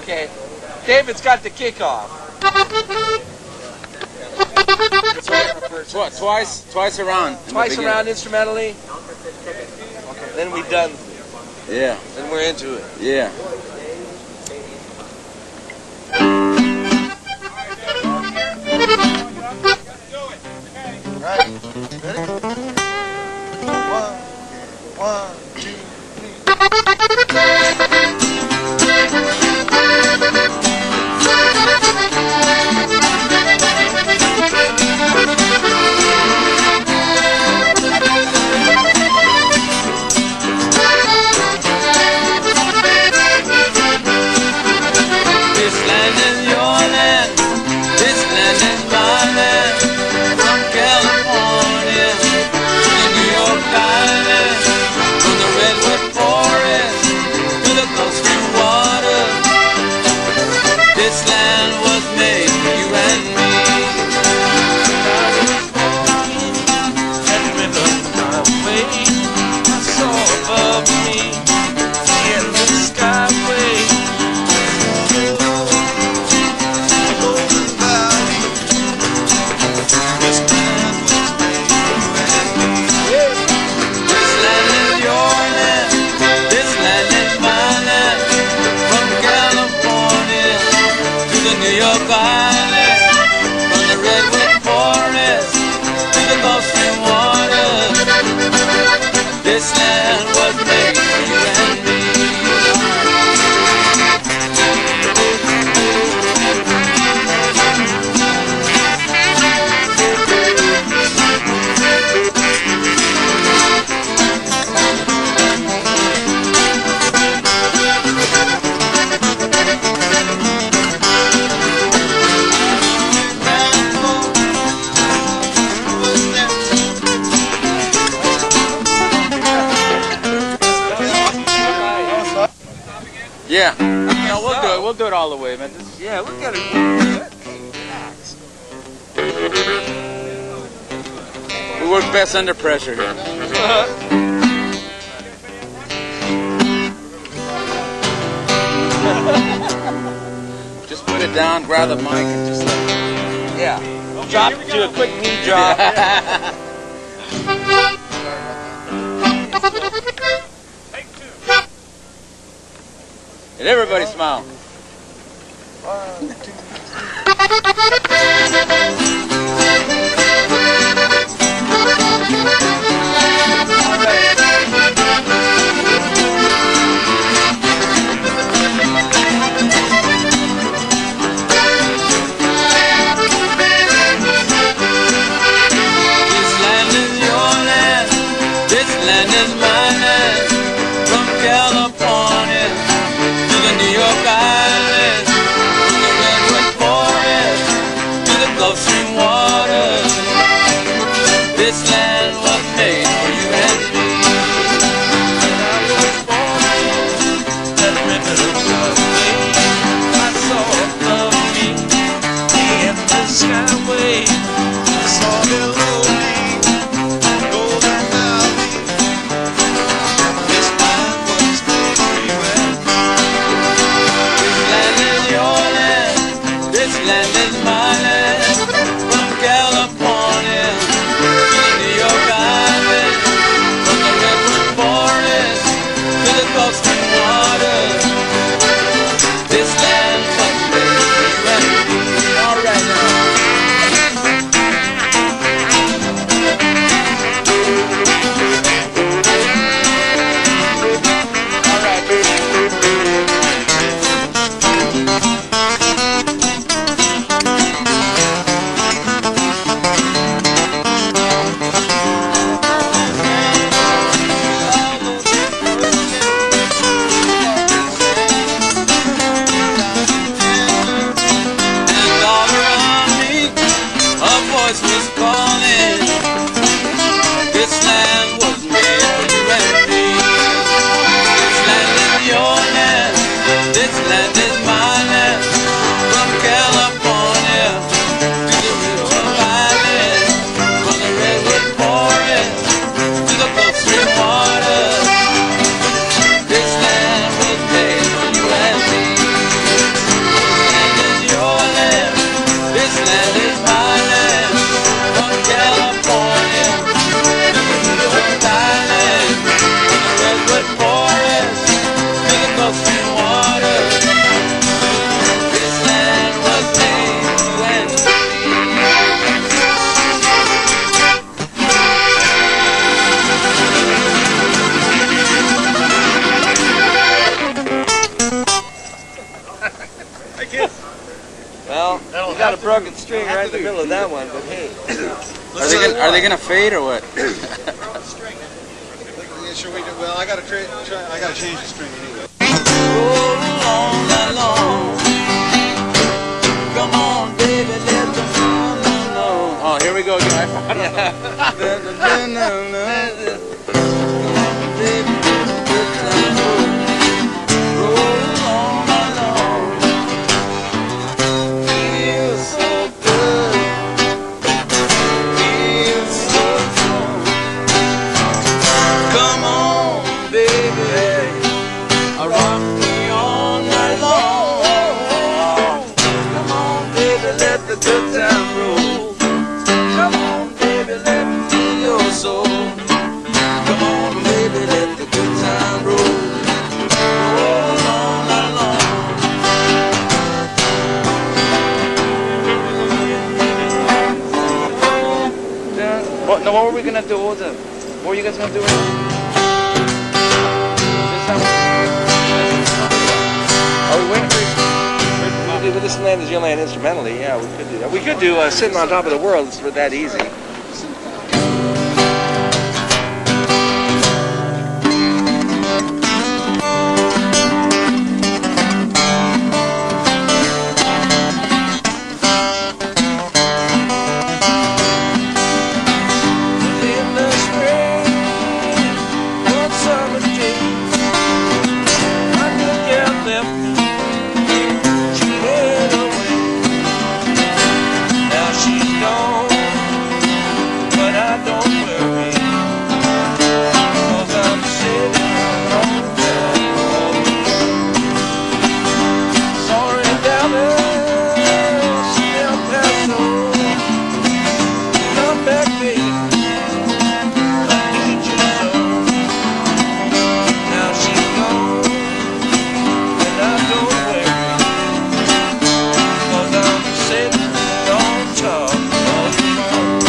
Okay. David's got the kickoff. Twice around. Twice around instrumentally. Okay. Then we done. Yeah. Then we're into it. Yeah. Right. Ready? One, two, three. This land is your land. This land is my land. From California to the New York Island, from the redwood forest to the Gulf Stream water. This land was made for you and me. That river highway I saw above me, in the skyway. New York Island, from the redwood forest to the Gulf Stream water. This land was made for you and me. Yeah. No, we'll do it. We'll do it all the way, man. Yeah, look at it. We work best under pressure here. Just put it down, grab the mic, and just like, yeah. Drop, do a quick knee drop. And everybody smile. One, two, Well, you got a broken string right in the middle of that one, but hey. Are they gonna fade or what? Should we do, well, I gotta change the string anyway. Roll along along. Come on, baby, let the sun know. Oh, here we go again. Baby, good time roll along along. Feels so good. Feels so strong. Come on, baby, I rock me all night long. Come on, baby, let the good time roll. Come on, baby, let me feel your soul. Come on, baby, let the good time roll. Roll all night long. What were we gonna do? What were you guys gonna do? This time? Are we waiting for? This land is your land instrumentally. Yeah, we could do that. We could do Sitting on Top of the World. It's that easy. In the spring, one summer day, my good girl left me. She went away. Now she's gone, but I don't worry, 'cause I'm sitting on top. Sorry, darling, still passed on. Come back, baby. Now she's gone, and I don't worry, 'cause I'm sitting on top of the world.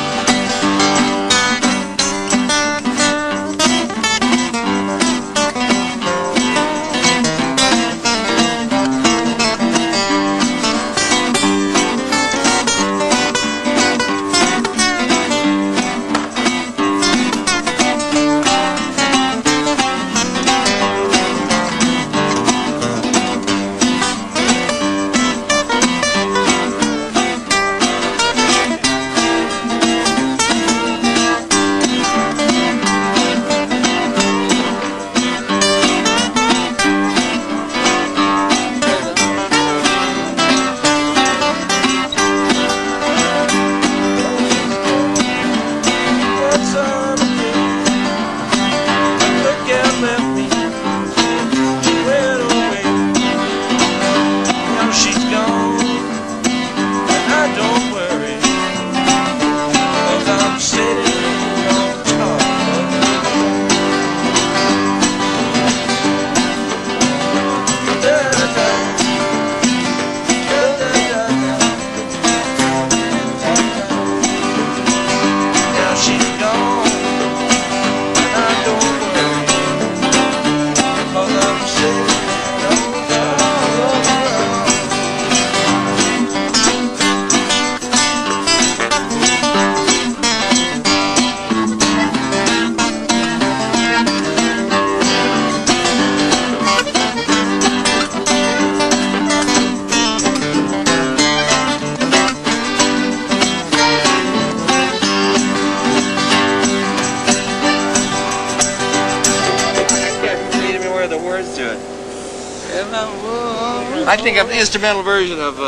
I think an instrumental version of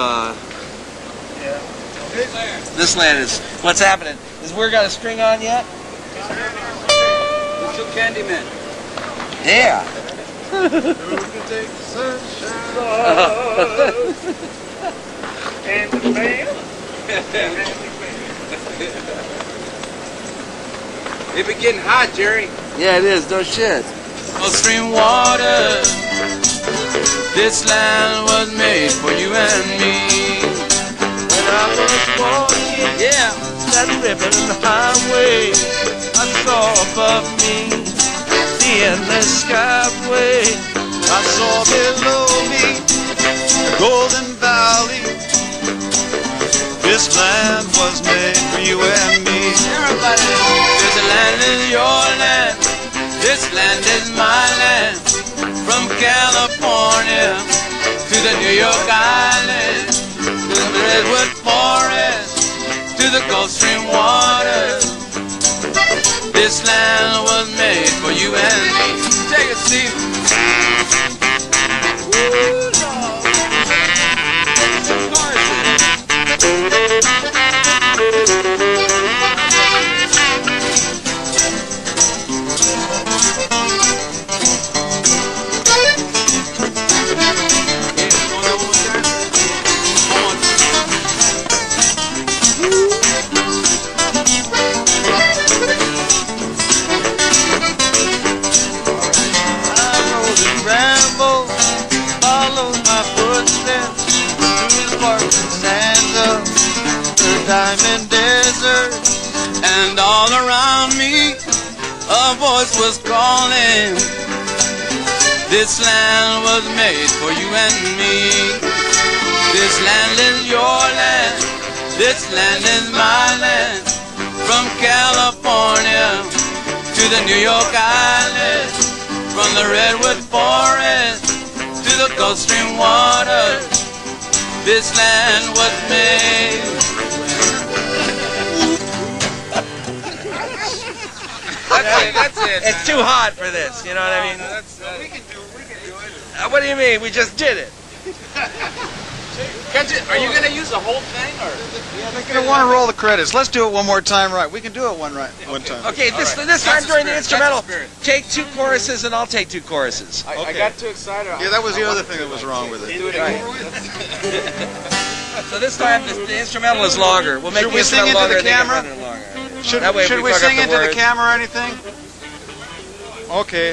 This Land is what's happening. Is Weir got a string on yet? Little Candyman. Yeah. Who can take the sunshine? And the band. It be getting hot, Jerry. Yeah, it is. No shit. Oh, stream water, this land was made for you and me. When I was walking, yeah, that ribbon highway, I saw above me the endless skyway. I saw below me the Golden Valley California to the New York Island, to the Redwood Forest, to the Gulf Stream waters. This land was made for you and me. Take a seat. Woo, Lord. Diamond desert, and all around me a voice was calling. This land was made for you and me. This land is your land, this land is my land. From California to the New York Island, from the Redwood Forest to the Gulf Stream waters, this land was made. That's it. It's too hot for this, you know what I mean? We can do it. What do you mean? We just did it. Are you going to use the whole thing, or? They're going to want to roll the credits. Let's do it one more time right. We can do it one time. Okay, this time during the instrumental, take 2 choruses and I'll take 2 choruses. I got too excited. Yeah, that was the other thing that was wrong with it. Do it Right. again. So this time the instrumental is longer. We'll make Should the we sing instrumental into longer the and they camera? can run it longer. Should That way if we fuck up sing the into the words- camera or anything? Okay.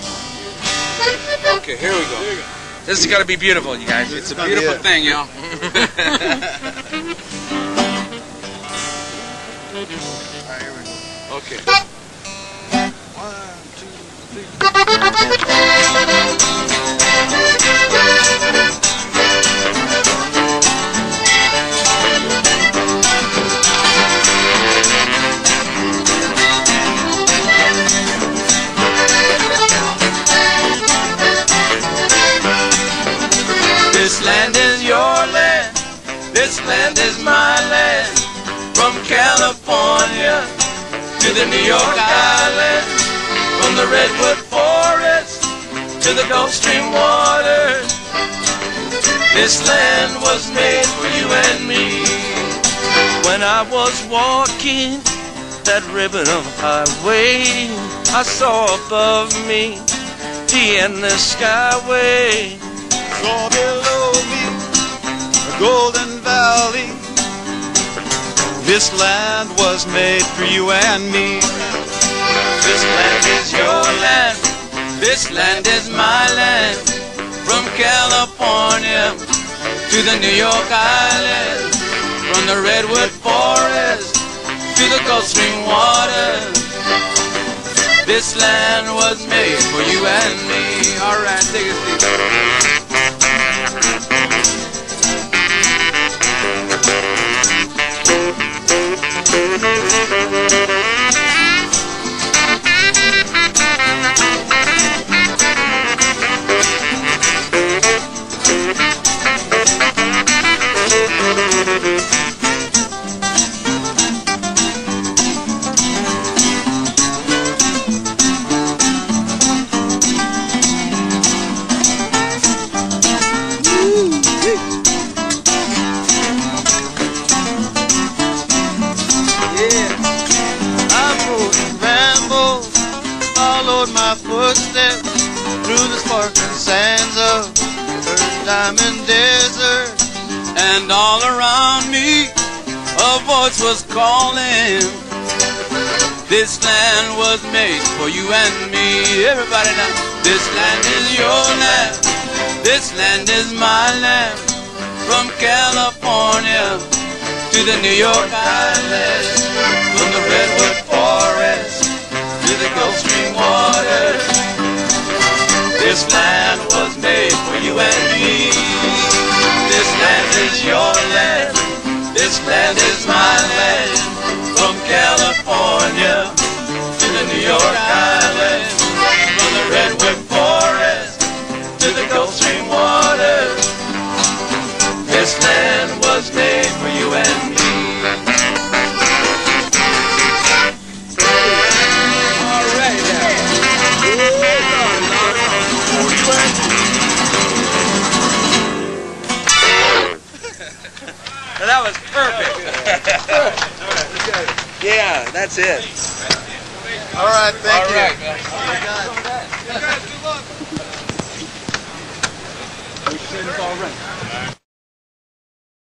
Okay, here we go. This is going to be beautiful, you guys. It's a beautiful thing, y'all. Okay. 1, 2, 3. This land is your land, this land is my land. From California to the New York Island, from the Redwood Forest to the Gulf Stream waters, this land was made for you and me. When I was walking that ribbon of highway, I saw above me the endless skyway. Saw below me a golden valley. This land was made for you and me. This land is your land, this land is my land. From California to the New York Island, from the Redwood Forest to the Gulf Stream waters, this land was made for you and me. All right, take a seat. Footsteps through the sparkling sands of the Diamond Desert, and all around me a voice was calling. This land was made for you and me. Everybody now. This land is your land, this land is my land. From California to the New York Island, from the Redwood Forest to the Gulf Stream waters, this land was made for you and me. This land is your land, this land is my land. From California to the New York Island, from the Redwood Forest to the Gulf land was made for you and me. All right now. That was perfect. Yeah, that's it. All right, thank you. All right. You guys, good luck. We should all right.